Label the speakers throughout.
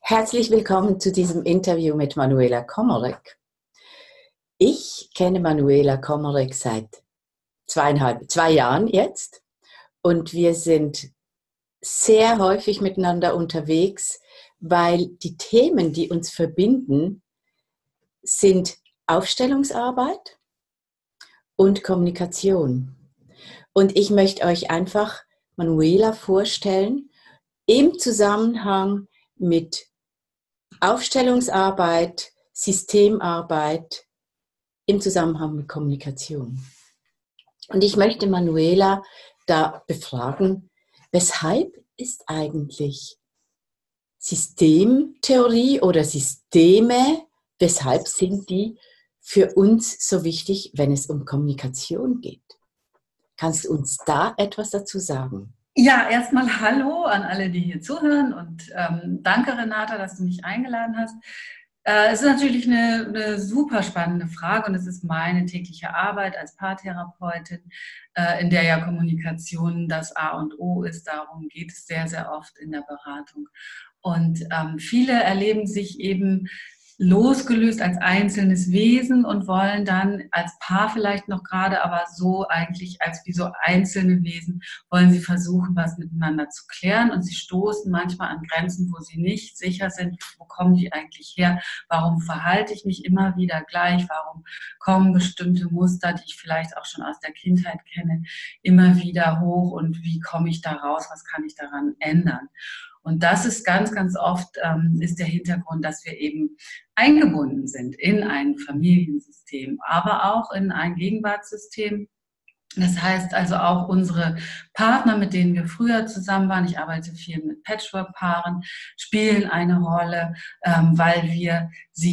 Speaker 1: Herzlich willkommen zu diesem Interview mit Manuela Komorek. Ich kenne Manuela Komorek seit 2 Jahren jetzt und wir sind sehr häufig miteinander unterwegs, weil die Themen, die uns verbinden, sind Aufstellungsarbeit und Kommunikation. Und ich möchte euch einfach Manuela vorstellen im Zusammenhang mit Aufstellungsarbeit, Systemarbeit im Zusammenhang mit Kommunikation. Und ich möchte Manuela da befragen, weshalb ist eigentlich Systemtheorie oder Systeme, weshalb sind die für uns so wichtig, wenn es um Kommunikation geht? Kannst du uns da etwas dazu sagen?
Speaker 2: Ja, erstmal Hallo an alle, die hier zuhören und danke, Renata, dass du mich eingeladen hast. Es ist natürlich eine super spannende Frage und es ist meine tägliche Arbeit als Paartherapeutin, in der ja Kommunikation das A und O ist. Darum geht es sehr, sehr oft in der Beratung. Und viele erleben sich eben losgelöst als einzelnes Wesen und wollen dann als Paar vielleicht noch gerade, aber so eigentlich als wie so einzelne Wesen wollen sie versuchen, was miteinander zu klären und sie stoßen manchmal an Grenzen, wo sie nicht sicher sind, wo kommen die eigentlich her, warum verhalte ich mich immer wieder gleich, warum kommen bestimmte Muster, die ich vielleicht auch schon aus der Kindheit kenne, immer wieder hoch und wie komme ich da raus, was kann ich daran ändern? Und das ist ganz, ganz oft ist der Hintergrund, dass wir eben eingebunden sind in ein Familiensystem, aber auch in ein Gegenwartssystem. Das heißt also auch unsere Partner, mit denen wir früher zusammen waren, ich arbeite viel mit Patchwork-Paaren, spielen eine Rolle, weil wir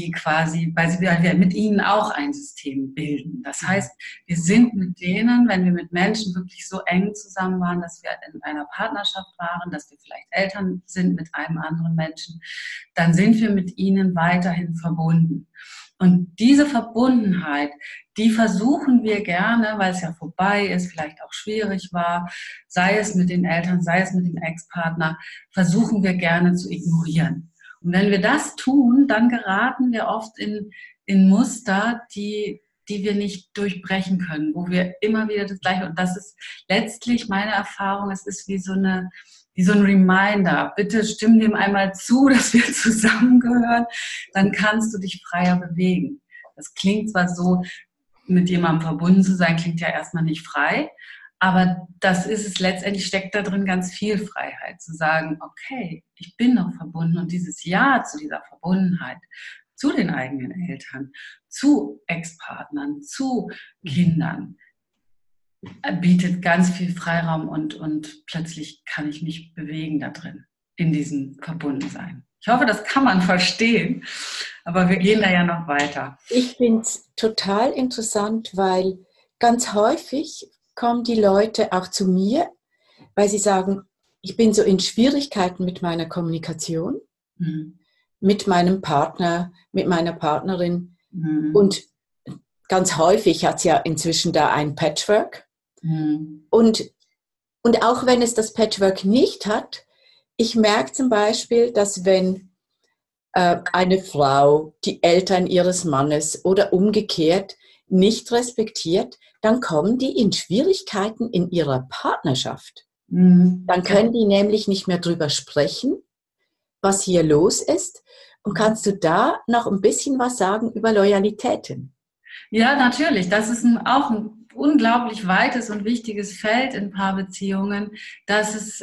Speaker 2: mit ihnen auch ein System bilden. Das heißt, wir sind mit denen, wenn wir mit Menschen wirklich so eng zusammen waren, dass wir in einer Partnerschaft waren, dass wir vielleicht Eltern sind mit einem anderen Menschen, dann sind wir mit ihnen weiterhin verbunden. Und diese Verbundenheit, die versuchen wir gerne, weil es ja vorbei ist, vielleicht auch schwierig war, sei es mit den Eltern, sei es mit dem Ex-Partner, versuchen wir gerne zu ignorieren. Und wenn wir das tun, dann geraten wir oft in Muster, die wir nicht durchbrechen können, wo wir immer wieder das Gleiche, und das ist letztlich meine Erfahrung, es ist wie so ein Reminder, bitte stimm dem einmal zu, dass wir zusammengehören, dann kannst du dich freier bewegen. Das klingt zwar so, mit jemandem verbunden zu sein, klingt ja erstmal nicht frei, aber das ist es letztendlich, steckt da drin ganz viel Freiheit, zu sagen, okay, ich bin noch verbunden und dieses Ja zu dieser Verbundenheit, zu den eigenen Eltern, zu Ex-Partnern, zu Kindern, bietet ganz viel Freiraum und plötzlich kann ich mich bewegen da drin, in diesem Verbundensein. Ich hoffe, das kann man verstehen, aber wir gehen da ja noch weiter.
Speaker 1: Ich finde es total interessant, weil ganz häufig kommen die Leute auch zu mir, weil sie sagen, ich bin so in Schwierigkeiten mit meiner Kommunikation, mit meinem Partner, mit meiner Partnerin. Und ganz häufig hat es ja inzwischen da ein Patchwork. Und auch wenn es das Patchwork nicht hat, ich merke zum Beispiel, dass wenn eine Frau die Eltern ihres Mannes oder umgekehrt nicht respektiert, dann kommen die in Schwierigkeiten in ihrer Partnerschaft. Dann können die nämlich nicht mehr drüber sprechen, was hier los ist. Und kannst du da noch ein bisschen was sagen über Loyalitäten?
Speaker 2: Ja, natürlich. Das ist auch ein unglaublich weites und wichtiges Feld in Paarbeziehungen, dass es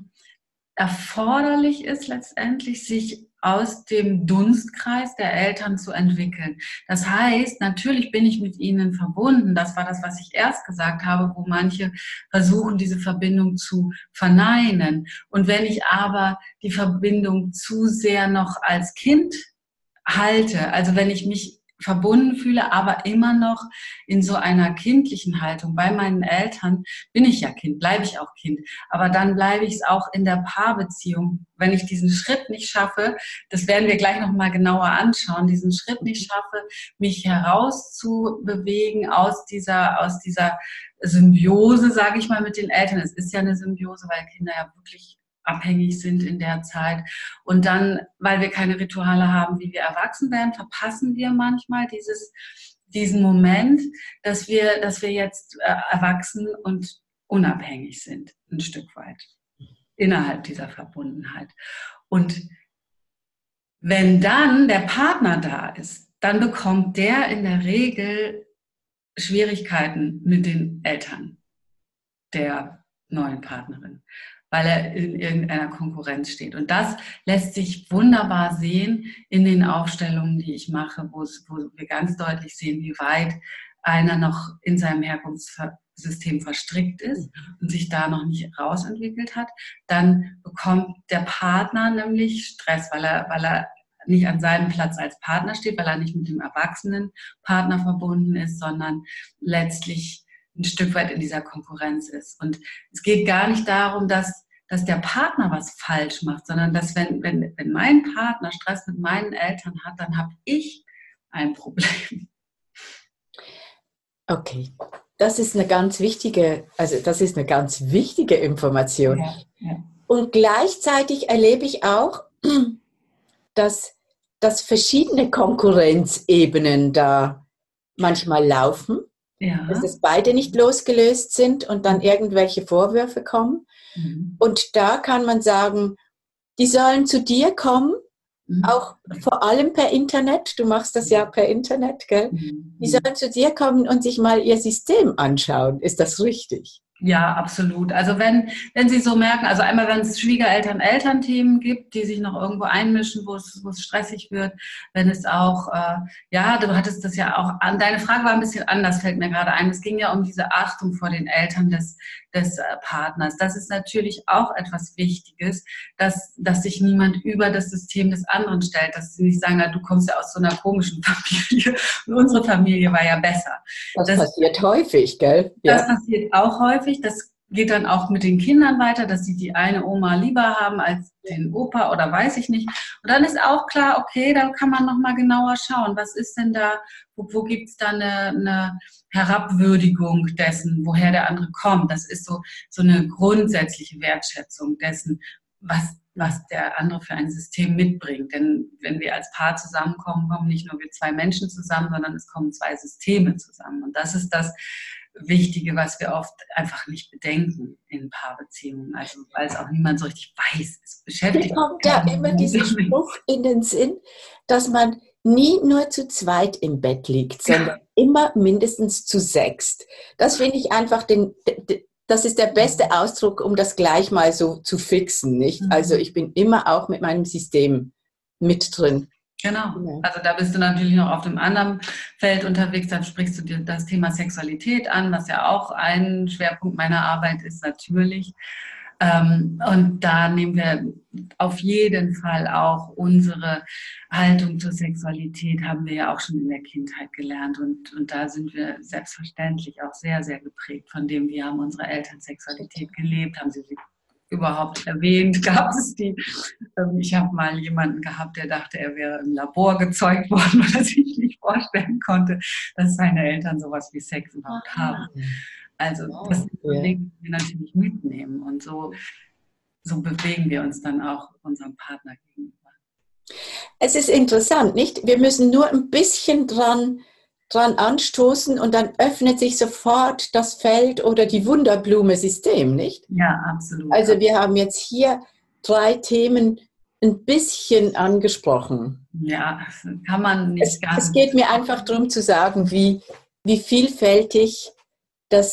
Speaker 2: erforderlich ist, letztendlich sich aus dem Dunstkreis der Eltern zu entwickeln. Das heißt, natürlich bin ich mit ihnen verbunden. Das war das, was ich erst gesagt habe, wo manche versuchen, diese Verbindung zu verneinen. Und wenn ich aber die Verbindung zu sehr noch als Kind halte, also wenn ich mich verbunden fühle, aber immer noch in so einer kindlichen Haltung. Bei meinen Eltern bin ich ja Kind, bleibe ich auch Kind. Aber dann bleibe ich es auch in der Paarbeziehung. Wenn ich diesen Schritt nicht schaffe, das werden wir gleich nochmal genauer anschauen, diesen Schritt nicht schaffe, mich herauszubewegen aus dieser Symbiose, sage ich mal, mit den Eltern. Es ist ja eine Symbiose, weil Kinder ja wirklich abhängig sind in der Zeit. Und dann, weil wir keine Rituale haben, wie wir erwachsen werden, verpassen wir manchmal diesen Moment, dass wir jetzt erwachsen und unabhängig sind, ein Stück weit, innerhalb dieser Verbundenheit. Und wenn dann der Partner da ist, dann bekommt der in der Regel Schwierigkeiten mit den Eltern der neuen Partnerin, weil er in irgendeiner Konkurrenz steht. Und das lässt sich wunderbar sehen in den Aufstellungen, die ich mache, wo wir ganz deutlich sehen, wie weit einer noch in seinem Herkunftssystem verstrickt ist und sich da noch nicht rausentwickelt hat. Dann bekommt der Partner nämlich Stress, weil er nicht an seinem Platz als Partner steht, weil er nicht mit dem erwachsenen Partner verbunden ist, sondern letztlich ein Stück weit in dieser Konkurrenz ist. Und es geht gar nicht darum, dass der Partner was falsch macht, sondern dass wenn mein Partner Stress mit meinen Eltern hat, dann habe ich ein Problem.
Speaker 1: Okay, das ist eine ganz wichtige Information.
Speaker 2: Ja, ja.
Speaker 1: Und gleichzeitig erlebe ich auch, dass verschiedene Konkurrenzebenen da manchmal laufen.
Speaker 2: Ja.
Speaker 1: Dass das beide nicht losgelöst sind und dann irgendwelche Vorwürfe kommen. Und da kann man sagen, die sollen zu dir kommen, auch vor allem per Internet. Du machst das ja per Internet, gell? Die sollen zu dir kommen und sich mal ihr System anschauen. Ist das richtig?
Speaker 2: Ja, absolut. Also wenn Sie so merken, also einmal, wenn es Schwiegereltern-Elternthemen gibt, die sich noch irgendwo einmischen, wo es stressig wird, wenn es auch, du hattest das ja auch an, deine Frage war ein bisschen anders, fällt mir gerade ein. Es ging ja um diese Achtung vor den Eltern des Partners. Das ist natürlich auch etwas Wichtiges, dass sich niemand über das System des anderen stellt, dass sie nicht sagen, na, du kommst ja aus so einer komischen Familie und unsere Familie war ja besser.
Speaker 1: Das passiert häufig, gell? Ja.
Speaker 2: Das passiert auch häufig. Das geht dann auch mit den Kindern weiter, dass sie die eine Oma lieber haben als den Opa oder weiß ich nicht. Und dann ist auch klar, okay, da kann man nochmal genauer schauen. Was ist denn da, wo gibt es da eine Herabwürdigung dessen, woher der andere kommt? Das ist so eine grundsätzliche Wertschätzung dessen, was der andere für ein System mitbringt. Denn wenn wir als Paar zusammenkommen, kommen nicht nur wir zwei Menschen zusammen, sondern es kommen zwei Systeme zusammen. Und das ist das Wichtige, was wir oft einfach nicht bedenken in Paarbeziehungen. Also weil es auch niemand so richtig weiß. Es beschäftigt.
Speaker 1: Mir kommt ja immer dieser Spruch in den Sinn, dass man nie nur zu zweit im Bett liegt, sondern immer mindestens zu sechst. Das finde ich einfach das ist der beste Ausdruck, um das gleich mal so zu fixen, nicht? Also ich bin immer auch mit meinem System mit drin.
Speaker 2: Genau, also da bist du natürlich noch auf dem anderen Feld unterwegs, dann sprichst du dir das Thema Sexualität an, was ja auch ein Schwerpunkt meiner Arbeit ist, natürlich. Und da nehmen wir auf jeden Fall auch unsere Haltung zur Sexualität, haben wir ja auch schon in der Kindheit gelernt. Und da sind wir selbstverständlich auch sehr, sehr geprägt von dem, wie haben unsere Eltern Sexualität gelebt, haben sie überhaupt erwähnt, gab es die. Ich habe mal jemanden gehabt, der dachte, er wäre im Labor gezeugt worden, weil er sich nicht vorstellen konnte, dass seine Eltern sowas wie Sex überhaupt haben. Also das sind so Dinge, die wir natürlich mitnehmen und so bewegen wir uns dann auch unserem Partner gegenüber.
Speaker 1: Es ist interessant, nicht? Wir müssen nur ein bisschen dran anstoßen und dann öffnet sich sofort das Feld oder die Wunderblume-System, nicht?
Speaker 2: Ja, absolut.
Speaker 1: Also wir haben jetzt hier 3 Themen ein bisschen angesprochen.
Speaker 2: Ja, kann man nicht ganz.
Speaker 1: Es geht mir einfach darum zu sagen, wie vielfältig der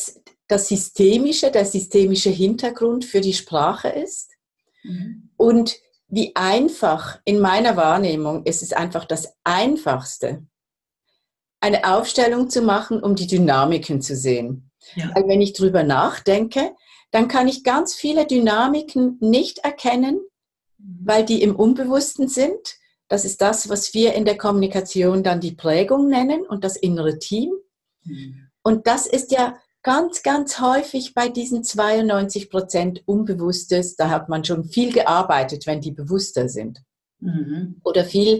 Speaker 1: systemische Hintergrund für die Sprache ist. Und wie einfach, in meiner Wahrnehmung, ist es einfach das Einfachste, eine Aufstellung zu machen, um die Dynamiken zu sehen. Ja. Weil wenn ich drüber nachdenke, dann kann ich ganz viele Dynamiken nicht erkennen, weil die im Unbewussten sind. Das ist das, was wir in der Kommunikation dann die Prägung nennen und das innere Team. Und das ist ja ganz, ganz häufig bei diesen 92% Unbewusstes, da hat man schon viel gearbeitet, wenn die bewusster sind. Oder viel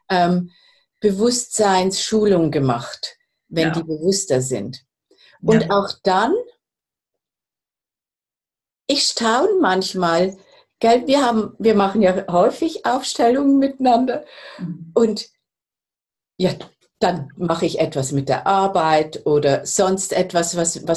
Speaker 1: Bewusstseinsschulung gemacht, wenn die bewusster sind. Und auch dann, ich staune manchmal, Gell, wir machen ja häufig Aufstellungen miteinander und ja, dann mache ich etwas mit der Arbeit oder sonst etwas,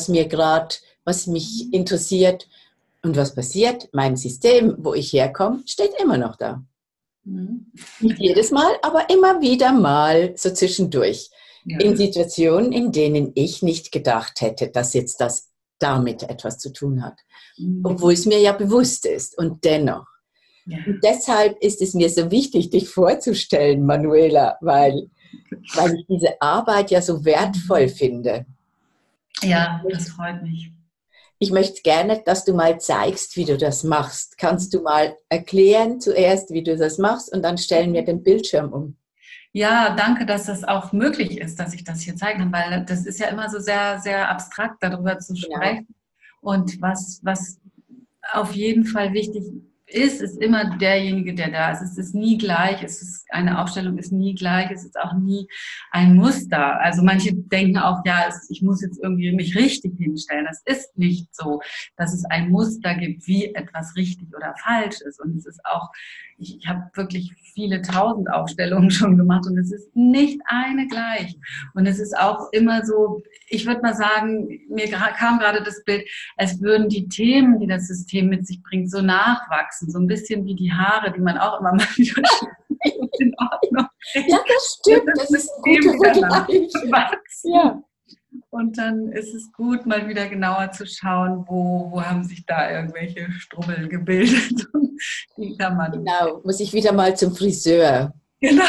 Speaker 1: was mich interessiert. Und was passiert? Mein System, wo ich herkomme, steht immer noch da. Nicht jedes Mal, aber immer wieder mal so zwischendurch.
Speaker 2: Ja.
Speaker 1: In Situationen, in denen ich nicht gedacht hätte, dass jetzt das damit etwas zu tun hat. Obwohl es mir ja bewusst ist. Und dennoch.
Speaker 2: Ja.
Speaker 1: Und deshalb ist es mir so wichtig, dich vorzustellen, Manuela, weil ich diese Arbeit ja so wertvoll finde.
Speaker 2: Ja, das freut mich.
Speaker 1: Ich möchte gerne, dass du mal zeigst, wie du das machst. Kannst du mal erklären zuerst, wie du das machst und dann stellen wir den Bildschirm um.
Speaker 2: Ja, danke, dass das auch möglich ist, dass ich das hier zeigen kann, weil das ist ja immer so sehr, sehr abstrakt, darüber zu sprechen. Genau. Und was auf jeden Fall wichtig ist immer derjenige, der da ist. Es ist nie gleich, eine Aufstellung ist nie gleich, es ist auch nie ein Muster. Also manche denken auch, ja, ich muss jetzt irgendwie mich richtig hinstellen. Das ist nicht so, dass es ein Muster gibt, wie etwas richtig oder falsch ist. Und es ist auch, ich habe wirklich viele 1000 Aufstellungen schon gemacht und es ist nicht eine gleich. Und es ist auch immer so, ich würde mal sagen, mir kam gerade das Bild, als würden die Themen, die das System mit sich bringt, so nachwachsen. So ein bisschen wie die Haare, die man auch immer mal wieder in Ordnung kriegt.
Speaker 1: Ja, das stimmt. Das ist ein guter Vergleich. Ja.
Speaker 2: Und dann ist es gut, mal wieder genauer zu schauen, wo haben sich da irgendwelche Strubbeln gebildet. Die kann man
Speaker 1: genau, muss ich wieder mal zum Friseur.
Speaker 2: Genau.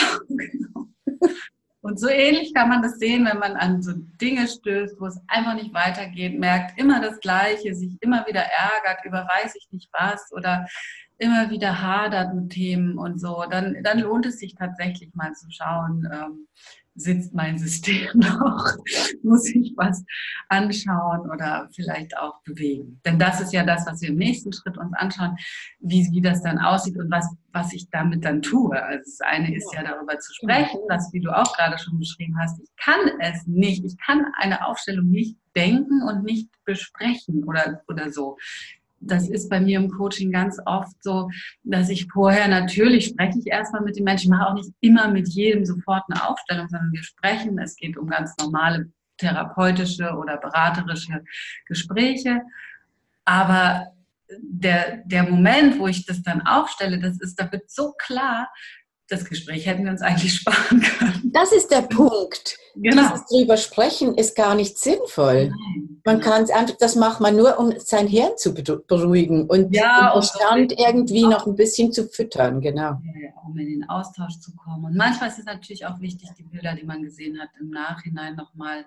Speaker 2: Und so ähnlich kann man das sehen, wenn man an so Dinge stößt, wo es einfach nicht weitergeht, merkt immer das Gleiche, sich immer wieder ärgert über weiß ich nicht was oder immer wieder hadert mit Themen und so. Dann lohnt es sich tatsächlich mal zu schauen, sitzt mein System noch, muss ich was anschauen oder vielleicht auch bewegen. Denn das ist ja das, was wir im nächsten Schritt uns anschauen, wie das dann aussieht und was ich damit dann tue. Also das eine ist ja darüber zu sprechen, was, wie du auch gerade schon beschrieben hast, ich kann es nicht, ich kann eine Aufstellung nicht denken und nicht besprechen oder so. Das ist bei mir im Coaching ganz oft so, dass ich vorher, natürlich spreche ich erstmal mit den Menschen, ich mache auch nicht immer mit jedem sofort eine Aufstellung, sondern wir sprechen, es geht um ganz normale therapeutische oder beraterische Gespräche, aber der Moment, wo ich das dann aufstelle, da wird so klar, das Gespräch hätten wir uns eigentlich sparen können.
Speaker 1: Das ist der Punkt.
Speaker 2: Genau.
Speaker 1: Dieses drüber sprechen ist gar nicht sinnvoll.
Speaker 2: Nein,
Speaker 1: man kann es einfach, das macht man nur, um sein Hirn zu beruhigen und den Verstand irgendwie noch ein bisschen zu füttern, genau.
Speaker 2: Um in den Austausch zu kommen. Und manchmal ist es natürlich auch wichtig, die Bilder, die man gesehen hat, im Nachhinein nochmal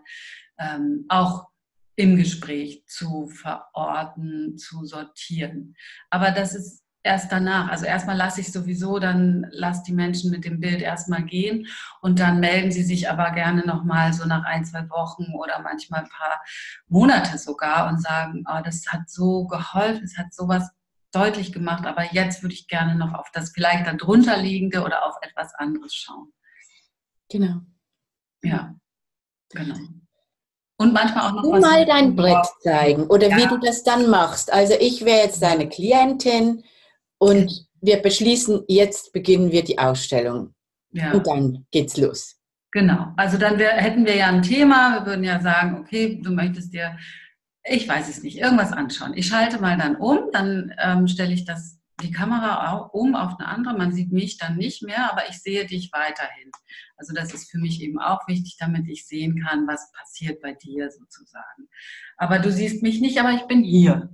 Speaker 2: auch im Gespräch zu verorten, zu sortieren. Aber das ist erst danach. Also erstmal lasse ich sowieso, dann lasse die Menschen mit dem Bild erstmal gehen und dann melden sie sich aber gerne nochmal so nach 1, 2 Wochen oder manchmal ein paar Monate sogar und sagen, oh, das hat so geholfen, es hat sowas deutlich gemacht, aber jetzt würde ich gerne noch auf das vielleicht darunter liegende oder auf etwas anderes schauen.
Speaker 1: Genau.
Speaker 2: Ja, genau. Und manchmal auch noch
Speaker 1: was. Mal dein Brett zeigen oder wie du das dann machst. Also ich wäre jetzt deine Klientin und wir beschließen, jetzt beginnen wir die Ausstellung. Ja. Und dann geht's los.
Speaker 2: Genau. Also dann hätten wir ja ein Thema. Wir würden ja sagen, okay, du möchtest dir, ich weiß es nicht, irgendwas anschauen. Ich schalte mal dann um, dann stelle ich die Kamera um auf eine andere. Man sieht mich dann nicht mehr, aber ich sehe dich weiterhin. Also das ist für mich eben auch wichtig, damit ich sehen kann, was passiert bei dir sozusagen. Aber du siehst mich nicht, aber ich bin hier.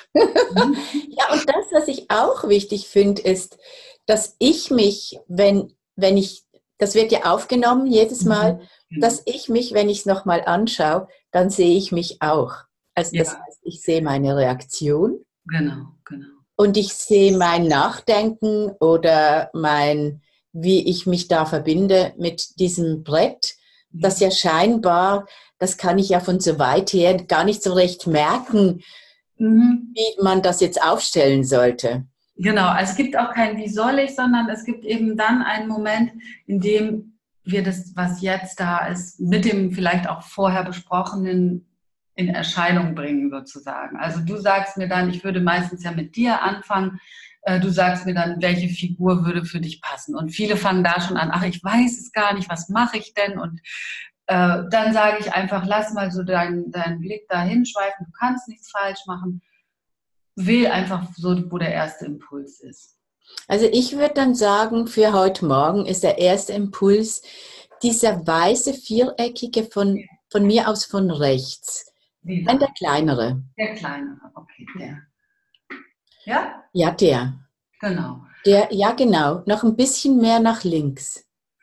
Speaker 1: Ja, und das, was ich auch wichtig finde, ist, dass ich mich, wenn ich, das wird ja aufgenommen jedes Mal, dass ich mich, wenn ich es nochmal anschaue, dann sehe ich mich auch. Also das heißt, ich sehe meine Reaktion.
Speaker 2: Genau.
Speaker 1: Und ich sehe mein Nachdenken oder wie ich mich da verbinde mit diesem Brett, das ja scheinbar, das kann ich ja von so weit her gar nicht so recht merken, wie man das jetzt aufstellen sollte.
Speaker 2: Genau, also es gibt auch kein wie soll ich, sondern es gibt eben dann einen Moment, in dem wir das, was jetzt da ist, mit dem vielleicht auch vorher besprochenen in Erscheinung bringen sozusagen. Also du sagst mir dann, ich würde meistens ja mit dir anfangen, du sagst mir dann, welche Figur würde für dich passen. Und viele fangen da schon an, ach, ich weiß es gar nicht, was mache ich denn? Und dann sage ich einfach, lass mal so deinen Blick da hinschweifen, du kannst nichts falsch machen. Wähl einfach so, wo der erste Impuls ist.
Speaker 1: Also ich würde dann sagen, für heute Morgen ist der erste Impuls dieser weiße viereckige von mir aus von rechts. Nein, der kleinere.
Speaker 2: Der kleinere, okay, der. Ja?
Speaker 1: Ja, der.
Speaker 2: Genau.
Speaker 1: Der, ja, genau. Noch ein bisschen mehr nach links.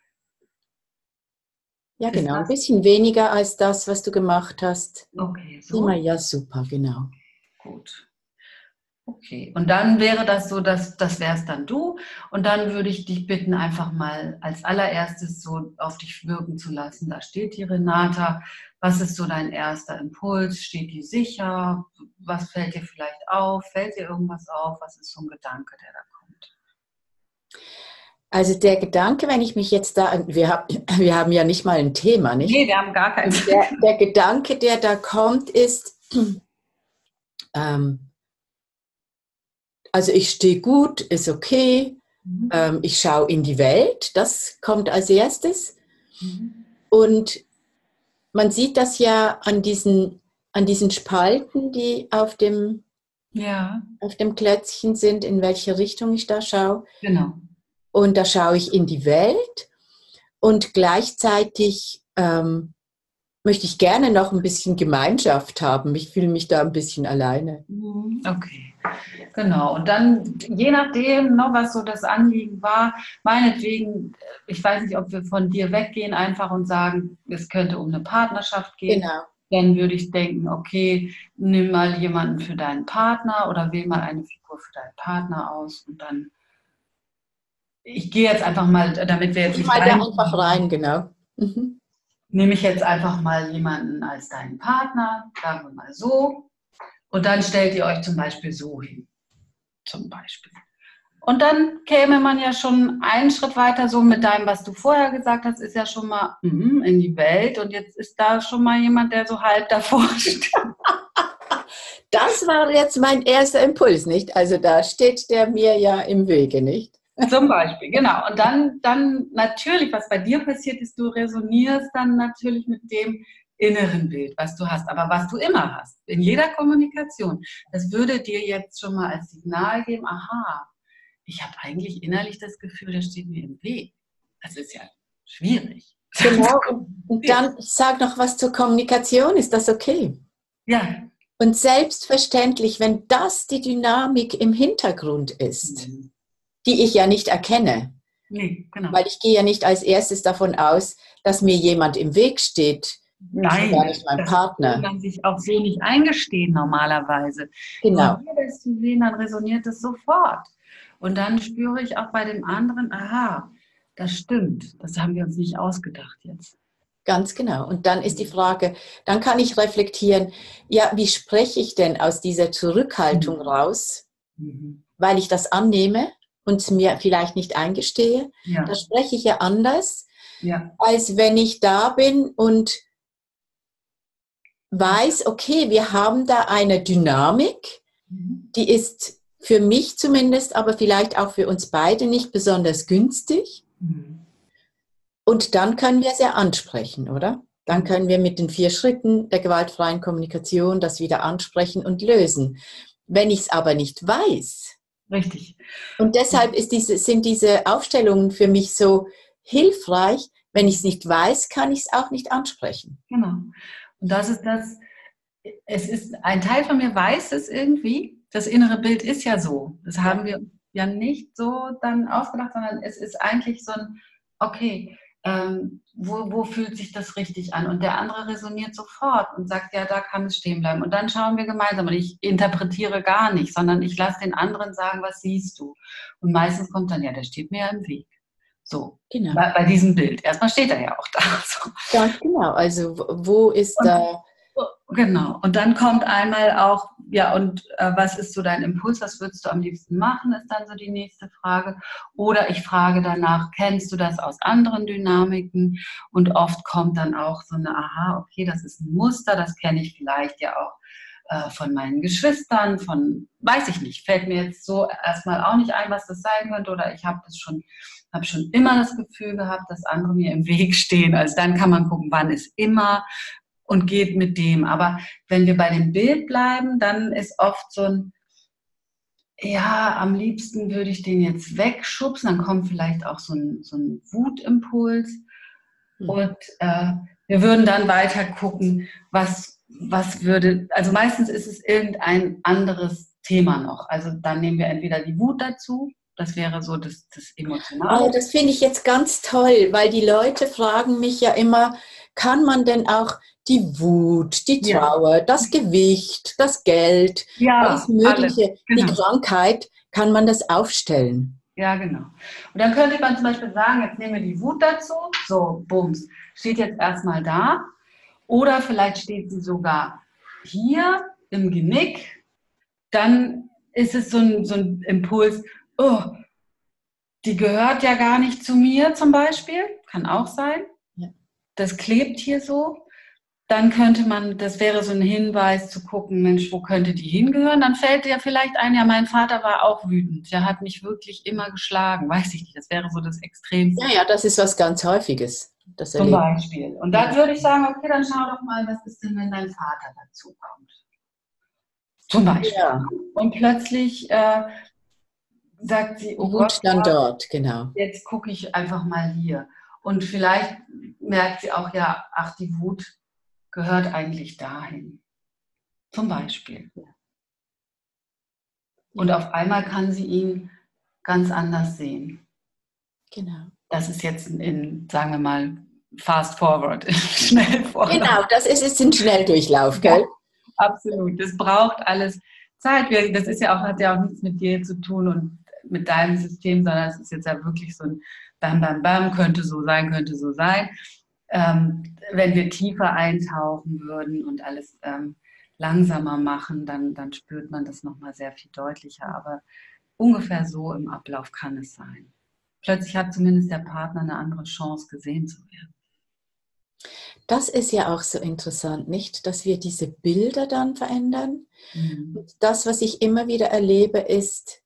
Speaker 1: Ja,
Speaker 2: Ist
Speaker 1: genau. Ein
Speaker 2: das?
Speaker 1: bisschen weniger als das, was du gemacht hast.
Speaker 2: Okay, so.
Speaker 1: Immer, ja, super, genau.
Speaker 2: Gut. Okay, und dann wäre das so, das wärst dann du. Und dann würde ich dich bitten, einfach mal als allererstes so auf dich wirken zu lassen. Da steht die Renata. Was ist so dein erster Impuls? Steht die sicher? Was fällt dir vielleicht auf? Fällt dir irgendwas auf? Was ist so ein Gedanke, der da kommt?
Speaker 1: Also der Gedanke, wenn ich mich jetzt da, wir haben ja nicht mal ein Thema, nicht?
Speaker 2: Nee, wir haben gar keinen.
Speaker 1: Der Gedanke, der da kommt, ist, also ich stehe gut, ist okay, ich schaue in die Welt, das kommt als erstes. Und man sieht das ja an diesen Spalten, die auf dem Klötzchen sind, in welche Richtung ich da schaue.
Speaker 2: Genau.
Speaker 1: Und da schaue ich in die Welt und gleichzeitig möchte ich gerne noch ein bisschen Gemeinschaft haben. Ich fühle mich da ein bisschen alleine.
Speaker 2: Okay, genau. Und dann, je nachdem, noch was so das Anliegen war, meinetwegen, ich weiß nicht, ob wir von dir weggehen einfach und sagen, es könnte um eine Partnerschaft gehen.
Speaker 1: Genau.
Speaker 2: Dann würde ich denken, okay, nimm mal jemanden für deinen Partner oder wähl mal eine Figur für deinen Partner aus und dann, ich gehe jetzt einfach mal, damit wir jetzt nicht
Speaker 1: mal da einfach rein, genau.
Speaker 2: Nehme ich jetzt einfach mal jemanden als deinen Partner, sagen wir mal so, und dann stellt ihr euch zum Beispiel so hin. Zum Beispiel. Und dann käme man ja schon einen Schritt weiter, so mit deinem, was du vorher gesagt hast, ist ja schon mal in die Welt und jetzt ist da schon mal jemand, der so halb davor steht.
Speaker 1: Das war jetzt mein erster Impuls, nicht? Also da steht der mir ja im Wege, nicht?
Speaker 2: Zum Beispiel, genau. Und dann natürlich, was bei dir passiert ist, du resonierst dann natürlich mit dem inneren Bild, was du hast, aber was du immer hast, in jeder Kommunikation. Das würde dir jetzt schon mal als Signal geben, aha, ich habe eigentlich innerlich das Gefühl, der steht mir im Weg. Das ist ja schwierig.
Speaker 1: Genau, und dann sag noch was zur Kommunikation, ist das okay?
Speaker 2: Ja.
Speaker 1: Und selbstverständlich, wenn das die Dynamik im Hintergrund ist, die ich ja nicht erkenne.
Speaker 2: Nee, genau.
Speaker 1: Weil ich gehe ja nicht als erstes davon aus, dass mir jemand im Weg steht.
Speaker 2: Nein,
Speaker 1: gar nicht mein Partner.
Speaker 2: Das kann man sich auch so nicht eingestehen normalerweise.
Speaker 1: Genau.
Speaker 2: Wenn wir das zu sehen, dann resoniert es sofort. Und dann spüre ich auch bei dem anderen, aha, das stimmt. Das haben wir uns nicht ausgedacht jetzt.
Speaker 1: Ganz genau. Und dann ist die Frage, dann kann ich reflektieren, ja, wie spreche ich denn aus dieser Zurückhaltung raus, weil ich das annehme und es mir vielleicht nicht eingestehe.
Speaker 2: Ja.
Speaker 1: Da spreche ich ja anders, als wenn ich da bin und weiß, okay, wir haben da eine Dynamik, die ist für mich zumindest, aber vielleicht auch für uns beide nicht besonders günstig. Und dann können wir es ja ansprechen, oder? Dann können wir mit den 4 Schritten der gewaltfreien Kommunikation das wieder ansprechen und lösen. Wenn ich es aber nicht weiß.
Speaker 2: Richtig.
Speaker 1: Und deshalb sind diese Aufstellungen für mich so hilfreich. Wenn ich es nicht weiß, kann ich es auch nicht ansprechen.
Speaker 2: Genau. Und das ist das, es ist, ein Teil von mir weiß es irgendwie, das innere Bild ist ja so. Das haben wir ja nicht so dann ausgedacht, sondern es ist eigentlich so ein, okay, wo fühlt sich das richtig an? Und der andere resoniert sofort und sagt, ja, da kann es stehen bleiben. Und dann schauen wir gemeinsam. Und ich interpretiere gar nicht, sondern ich lasse den anderen sagen, was siehst du? Und meistens kommt dann, ja, der steht mir ja im Weg. So, genau. Bei diesem Bild. Erstmal steht er ja auch da. So.
Speaker 1: Ganz genau. Also wo ist da...
Speaker 2: Genau. Und dann kommt einmal auch, ja, und was ist so dein Impuls? Was würdest du am liebsten machen, ist dann so die nächste Frage. Oder ich frage danach, kennst du das aus anderen Dynamiken? Und oft kommt dann auch so eine, aha, okay, das ist ein Muster, das kenne ich vielleicht ja auch von meinen Geschwistern, weiß ich nicht, fällt mir jetzt so erstmal auch nicht ein, was das sein könnte, oder ich habe schon immer das Gefühl gehabt, dass andere mir im Weg stehen. Also dann kann man gucken, wann ist immer und geht mit dem. Aber wenn wir bei dem Bild bleiben, dann ist oft so ein, ja, am liebsten würde ich den jetzt wegschubsen, dann kommt vielleicht auch so ein Wutimpuls. Und wir würden dann weiter gucken, was würde, also meistens ist es irgendein anderes Thema noch. Also dann nehmen wir entweder die Wut dazu, das wäre so das Emotionale.
Speaker 1: Oh, das finde ich jetzt ganz toll, weil die Leute fragen mich ja immer, kann man denn auch die Wut, die Trauer, das Gewicht, das Geld, alles Mögliche, die Krankheit, kann man das aufstellen?
Speaker 2: Ja, genau. Und dann könnte man zum Beispiel sagen, jetzt nehmen wir die Wut dazu, so, bums, steht jetzt erstmal da. Oder vielleicht steht sie sogar hier im Genick. Dann ist es so ein Impuls, oh, die gehört ja gar nicht zu mir zum Beispiel. Kann auch sein.
Speaker 1: Ja.
Speaker 2: Das klebt hier so. Dann könnte man, das wäre so ein Hinweis zu gucken, Mensch, wo könnte die hingehören? Dann fällt dir vielleicht ein, ja, mein Vater war auch wütend. Der hat mich wirklich immer geschlagen. Weiß ich nicht, das wäre so das Extremste.
Speaker 1: Ja, das ist was ganz Häufiges. Das
Speaker 2: zum Beispiel. Und dann würde ich sagen, okay, dann schau doch mal, was ist denn, wenn dein Vater dazu kommt? Zum Beispiel.
Speaker 1: Ja.
Speaker 2: Und plötzlich sagt sie, oh Gott,
Speaker 1: dann dort, genau.
Speaker 2: Jetzt gucke ich einfach mal hier. Und vielleicht merkt sie auch, ja, ach, die Wut gehört eigentlich dahin. Zum Beispiel. Und auf einmal kann sie ihn ganz anders sehen.
Speaker 1: Genau.
Speaker 2: Das ist jetzt sagen wir mal, fast forward, schnell forward.
Speaker 1: Genau, das ist jetzt ein Schnelldurchlauf, gell?
Speaker 2: Ja, absolut. Das braucht alles Zeit. Das ist ja auch, hat ja auch nichts mit dir zu tun und mit deinem System, sondern es ist jetzt ja wirklich so ein Bam, Bam, Bam, könnte so sein, könnte so sein. Wenn wir tiefer eintauchen würden und alles langsamer machen, dann spürt man das nochmal sehr viel deutlicher. Aber ungefähr so im Ablauf kann es sein. Plötzlich hat zumindest der Partner eine andere Chance, gesehen zu werden.
Speaker 1: Das ist ja auch so interessant, nicht? Dass wir diese Bilder dann verändern.
Speaker 2: Mhm.
Speaker 1: Und das, was ich immer wieder erlebe, ist,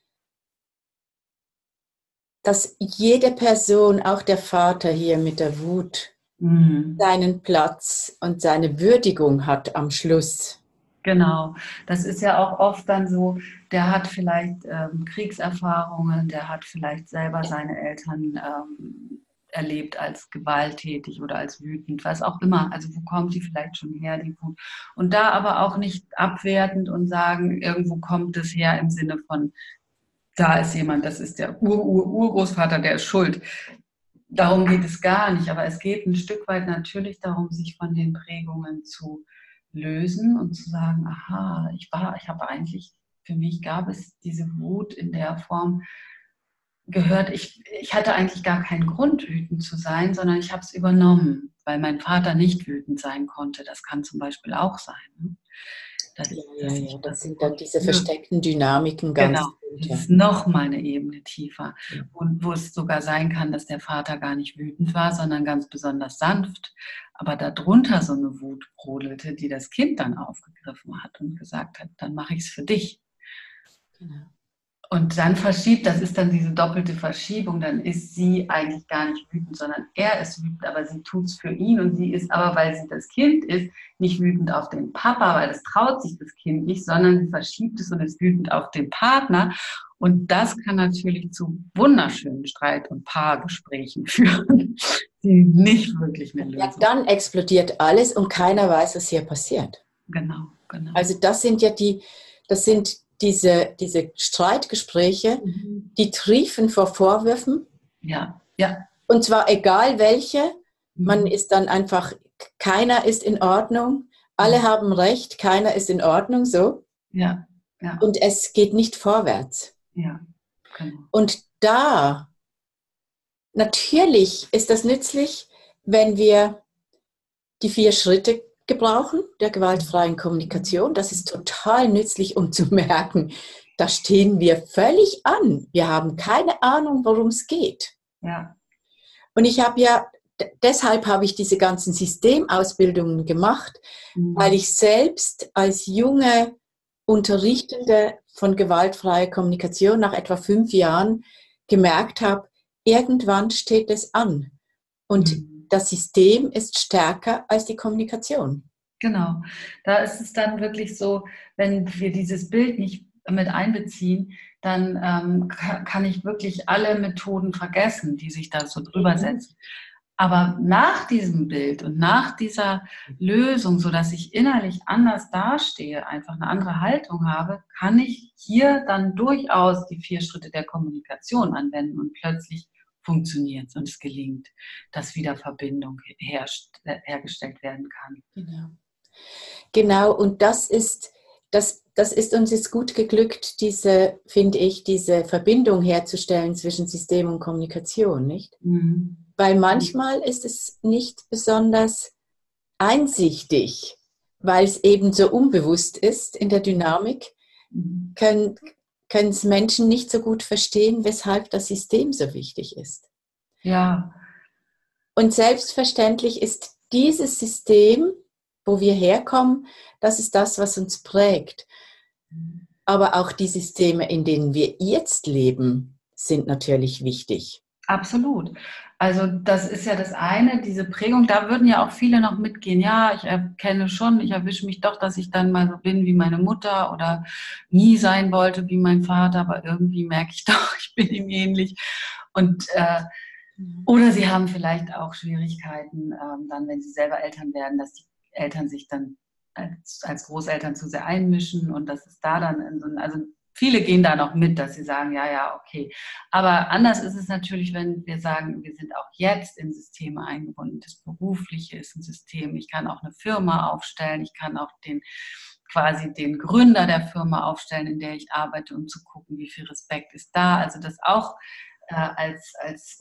Speaker 1: dass jede Person, auch der Vater hier mit der Wut, seinen Platz und seine Würdigung hat am Schluss.
Speaker 2: Genau, das ist ja auch oft dann so, der hat vielleicht Kriegserfahrungen, der hat vielleicht selber seine Eltern erlebt als gewalttätig oder als wütend, was auch immer. Also wo kommt die vielleicht schon her, die Wut? Und da aber auch nicht abwertend und sagen, irgendwo kommt es her im Sinne von, da ist jemand, das ist der Urgroßvater, der ist schuld. Darum geht es gar nicht, aber es geht ein Stück weit natürlich darum, sich von den Prägungen zu lösen und zu sagen, aha, für mich gab es diese Wut in der Form gehört, ich hatte eigentlich gar keinen Grund, wütend zu sein, sondern ich habe es übernommen, weil mein Vater nicht wütend sein konnte. Das kann zum Beispiel auch sein. Ne?
Speaker 1: Das sind dann diese versteckten Dynamiken ganz.
Speaker 2: Genau, das ist nochmal eine Ebene tiefer. Und wo es sogar sein kann, dass der Vater gar nicht wütend war, sondern ganz besonders sanft, aber darunter so eine Wut brodelte, die das Kind dann aufgegriffen hat und gesagt hat, dann mache ich es für dich.
Speaker 1: Genau.
Speaker 2: Und dann das ist dann diese doppelte Verschiebung, dann ist sie eigentlich gar nicht wütend, sondern er ist wütend, aber sie tut es für ihn und sie ist aber, weil sie das Kind ist, nicht wütend auf den Papa, weil das traut sich das Kind nicht, sondern sie verschiebt es und ist wütend auf den Partner. Und das kann natürlich zu wunderschönen Streit- und Paargesprächen führen, die nicht wirklich eine Lösung.
Speaker 1: Ja, dann explodiert alles und keiner weiß, was hier passiert.
Speaker 2: Genau.
Speaker 1: Also das sind diese Streitgespräche, die triefen vor Vorwürfen.
Speaker 2: Ja.
Speaker 1: Und zwar egal welche. Man ist dann einfach, keiner ist in Ordnung. Alle haben recht, keiner ist in Ordnung, so.
Speaker 2: Ja.
Speaker 1: Und es geht nicht vorwärts.
Speaker 2: Ja, genau.
Speaker 1: Und natürlich ist das nützlich, wenn wir die 4 Schritte gebrauchen, der gewaltfreien Kommunikation. Das ist total nützlich, um zu merken, da stehen wir völlig an. Wir haben keine Ahnung, worum es geht.
Speaker 2: Ja.
Speaker 1: Und ich habe ja deshalb habe ich diese ganzen Systemausbildungen gemacht, weil ich selbst als junge Unterrichtende von gewaltfreier Kommunikation nach etwa 5 Jahren gemerkt habe, irgendwann steht es an. Und das System ist stärker als die Kommunikation.
Speaker 2: Genau. Da ist es dann wirklich so, wenn wir dieses Bild nicht mit einbeziehen, dann kann ich wirklich alle Methoden vergessen, die sich da so drüber setzen. Aber nach diesem Bild und nach dieser Lösung, sodass ich innerlich anders dastehe, einfach eine andere Haltung habe, kann ich hier dann durchaus die 4 Schritte der Kommunikation anwenden und plötzlich funktioniert es und es gelingt, dass wieder Verbindung hergestellt werden kann.
Speaker 1: Genau, und das ist uns jetzt gut geglückt, finde ich, diese Verbindung herzustellen zwischen System und Kommunikation, nicht? Weil manchmal ist es nicht besonders einsichtig, weil es eben so unbewusst ist in der Dynamik, können es Menschen nicht so gut verstehen, weshalb das System so wichtig ist.
Speaker 2: Ja.
Speaker 1: Und selbstverständlich ist dieses System, wo wir herkommen, das ist das, was uns prägt. Aber auch die Systeme, in denen wir jetzt leben, sind natürlich wichtig.
Speaker 2: Absolut. Also das ist ja das eine, diese Prägung, da würden ja auch viele noch mitgehen. Ja, ich erkenne schon, ich erwische mich doch, dass ich dann mal so bin wie meine Mutter oder nie sein wollte wie mein Vater, aber irgendwie merke ich doch, ich bin ihm ähnlich. Und oder sie haben vielleicht auch Schwierigkeiten, dann, wenn sie selber Eltern werden, dass die Eltern sich dann als Großeltern zu sehr einmischen und das ist da dann, also viele gehen da noch mit, dass sie sagen, ja, okay. Aber anders ist es natürlich, wenn wir sagen, wir sind auch jetzt in Systeme eingebunden. Das Berufliche ist ein System. Ich kann auch eine Firma aufstellen. Ich kann auch quasi den Gründer der Firma aufstellen, in der ich arbeite, um zu gucken, wie viel Respekt ist da. Also das auch als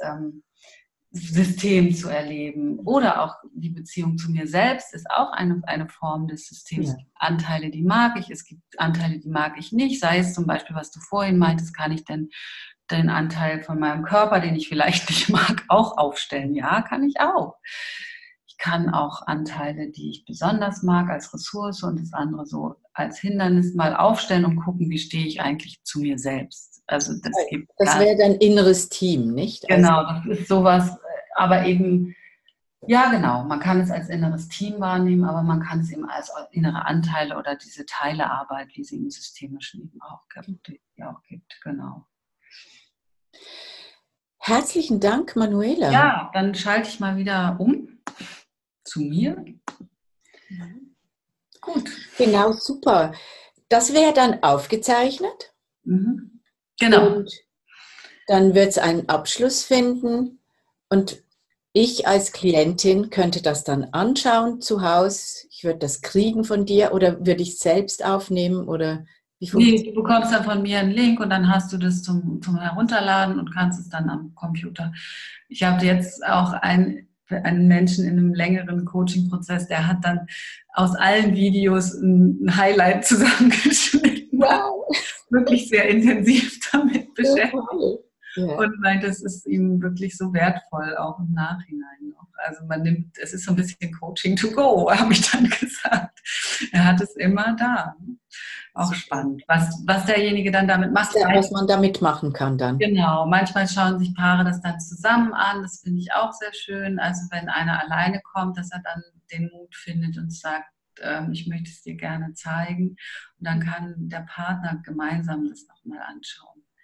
Speaker 2: System zu erleben. Oder auch die Beziehung zu mir selbst ist auch eine Form des Systems. Ja. Es gibt Anteile, die mag ich, es gibt Anteile, die mag ich nicht. Sei es zum Beispiel, was du vorhin meintest, kann ich denn den Anteil von meinem Körper, den ich vielleicht nicht mag, auch aufstellen? Ja, kann ich auch. Ich kann auch Anteile, die ich besonders mag, als Ressource und das andere so als Hindernis mal aufstellen und gucken, wie stehe ich eigentlich zu mir selbst. Also
Speaker 1: das wäre dein inneres Team, nicht?
Speaker 2: Genau, das ist sowas, aber eben, ja genau, man kann es als inneres Team wahrnehmen, aber man kann es eben als innere Anteile oder diese Teilearbeit, wie sie im Systemischen eben auch gibt, genau.
Speaker 1: Herzlichen Dank, Manuela.
Speaker 2: Ja, dann schalte ich mal wieder um zu mir. Gut.
Speaker 1: Genau, super. Das wäre dann aufgezeichnet.
Speaker 2: Genau.
Speaker 1: Und dann wird es einen Abschluss finden und ich als Klientin könnte das dann anschauen zu Hause. Ich würde das kriegen von dir oder würde ich es selbst aufnehmen oder wie
Speaker 2: Nee, du bekommst dann von mir einen Link und dann hast du das zum Herunterladen und kannst es dann am Computer. Ich habe jetzt auch einen Menschen in einem längeren Coaching-Prozess, der hat dann aus allen Videos ein Highlight zusammengeschnitten. Wow. Wirklich sehr intensiv damit beschäftigt. Ja. Und meint, das ist ihm wirklich so wertvoll, auch im Nachhinein noch. Also es ist so ein bisschen Coaching to go, habe ich dann gesagt. Er hat es immer da. Auch spannend, was derjenige dann damit macht.
Speaker 1: Ja, was man damit machen kann dann.
Speaker 2: Genau, manchmal schauen sich Paare das dann zusammen an, das finde ich auch sehr schön. Also wenn einer alleine kommt, dass er dann den Mut findet und sagt, ich möchte es dir gerne zeigen. Und dann kann der Partner gemeinsam das nochmal anschauen.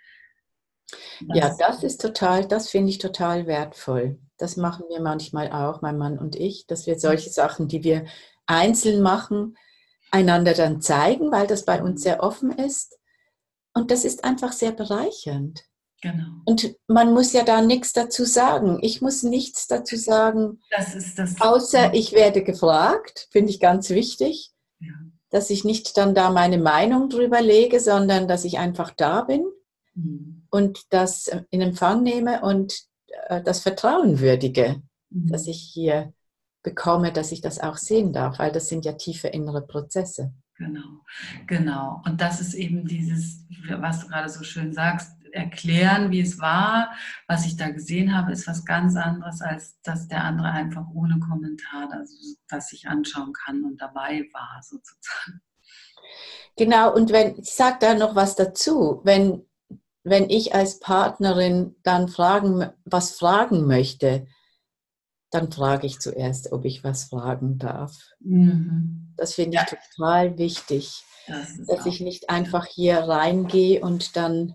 Speaker 1: Das finde ich total wertvoll. Das machen wir manchmal auch, mein Mann und ich, dass wir solche Sachen, die wir einzeln machen, einander dann zeigen, weil das bei uns sehr offen ist. Und das ist einfach sehr bereichernd.
Speaker 2: Genau.
Speaker 1: Und man muss ja da nichts dazu sagen. Ich muss nichts dazu sagen, außer ich werde gefragt, finde ich ganz wichtig, ja. Dass ich nicht dann da meine Meinung drüber lege, sondern dass ich einfach da bin. Und das in Empfang nehme und das Vertrauen würdige, dass ich hier bekomme, dass ich das auch sehen darf, weil das sind ja tiefe innere Prozesse.
Speaker 2: Genau. Und das ist eben dieses, was du gerade so schön sagst, erklären, wie es war. Was ich da gesehen habe, ist was ganz anderes, als dass der andere einfach ohne Kommentar das sich anschauen kann und dabei war, sozusagen.
Speaker 1: Genau, und ich sage da noch was dazu, wenn ich als Partnerin dann was fragen möchte, dann frage ich zuerst, ob ich was fragen darf.
Speaker 2: Mhm.
Speaker 1: Das finde ich total wichtig, dass
Speaker 2: auch,
Speaker 1: ich nicht einfach hier reingehe und dann,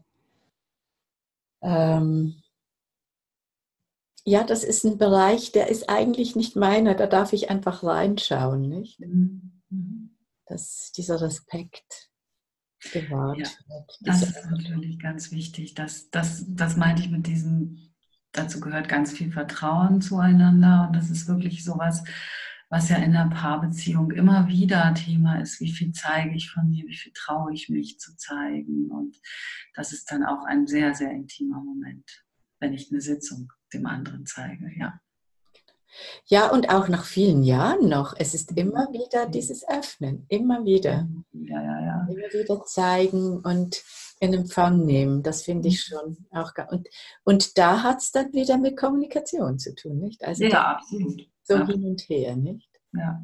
Speaker 1: ja, das ist ein Bereich, der ist eigentlich nicht meiner, da darf ich einfach reinschauen, nicht?
Speaker 2: Mhm.
Speaker 1: Dass dieser Respekt gewahrt wird.
Speaker 2: Das ist natürlich ganz wichtig. Das meinte ich mit diesem, dazu gehört ganz viel Vertrauen zueinander. Und das ist wirklich sowas, was ja in der Paarbeziehung immer wieder Thema ist. Wie viel zeige ich von mir? Wie viel traue ich mich zu zeigen? Und das ist dann auch ein sehr, sehr intimer Moment, wenn ich eine Sitzung dem anderen zeige. Ja.
Speaker 1: Ja, und auch nach vielen Jahren noch. Es ist immer wieder dieses Öffnen, immer wieder.
Speaker 2: Ja.
Speaker 1: Immer wieder zeigen und in Empfang nehmen. Das finde ich schon auch. Und da hat es dann wieder mit Kommunikation zu tun, nicht? Also
Speaker 2: Ja, absolut.
Speaker 1: So hin und her, nicht?
Speaker 2: Ja,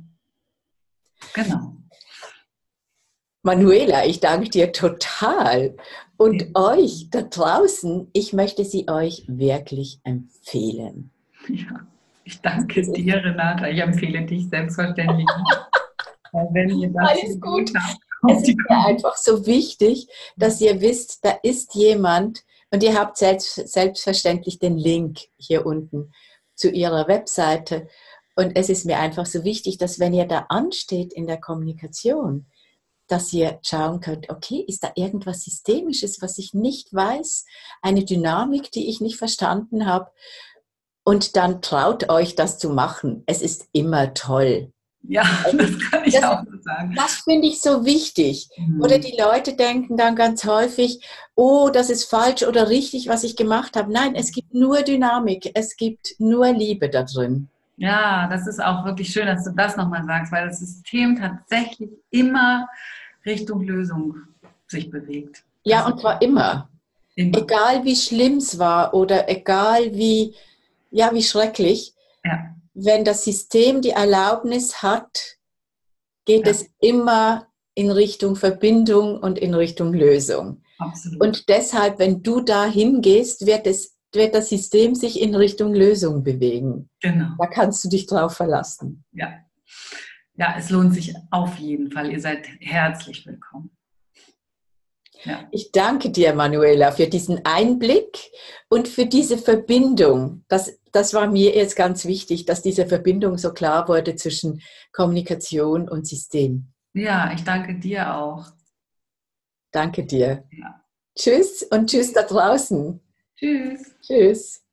Speaker 2: genau.
Speaker 1: Manuela, ich danke dir total. Und euch da draußen, ich möchte sie euch wirklich empfehlen.
Speaker 2: Ja, ich danke dir, Renata. Ich empfehle dich selbstverständlich. Wenn ihr das
Speaker 1: Alles gut.
Speaker 2: habt,
Speaker 1: Es ist mir einfach so wichtig, dass ihr wisst, da ist jemand und ihr habt selbstverständlich den Link hier unten zu ihrer Webseite. Und es ist mir einfach so wichtig, dass wenn ihr da ansteht in der Kommunikation, dass ihr schauen könnt, okay, ist da irgendwas Systemisches, was ich nicht weiß, eine Dynamik, die ich nicht verstanden habe, und dann traut euch, das zu machen. Es ist immer toll.
Speaker 2: Ja, das kann ich auch so sagen.
Speaker 1: Das finde ich so wichtig. Oder die Leute denken dann ganz häufig, oh, das ist falsch oder richtig, was ich gemacht habe. Nein, es gibt nur Dynamik, es gibt nur Liebe da drin.
Speaker 2: Ja, das ist auch wirklich schön, dass du das nochmal sagst, weil das System tatsächlich immer Richtung Lösung sich bewegt.
Speaker 1: Ja, und zwar immer. Egal wie schlimm es war oder egal wie schrecklich, wenn das System die Erlaubnis hat, geht es immer in Richtung Verbindung und in Richtung Lösung.
Speaker 2: Absolut.
Speaker 1: Und deshalb, wenn du da hingehst, wird das System sich in Richtung Lösung bewegen.
Speaker 2: Genau.
Speaker 1: Da kannst du dich drauf verlassen.
Speaker 2: Ja. Ja, es lohnt sich auf jeden Fall. Ihr seid herzlich willkommen.
Speaker 1: Ja. Ich danke dir, Manuela, für diesen Einblick und für diese Verbindung. Das war mir jetzt ganz wichtig, dass diese Verbindung so klar wurde zwischen Kommunikation und System.
Speaker 2: Ja, ich danke dir auch.
Speaker 1: Danke dir. Ja. Tschüss und tschüss da draußen.
Speaker 2: Tschüss.
Speaker 1: Tschüss.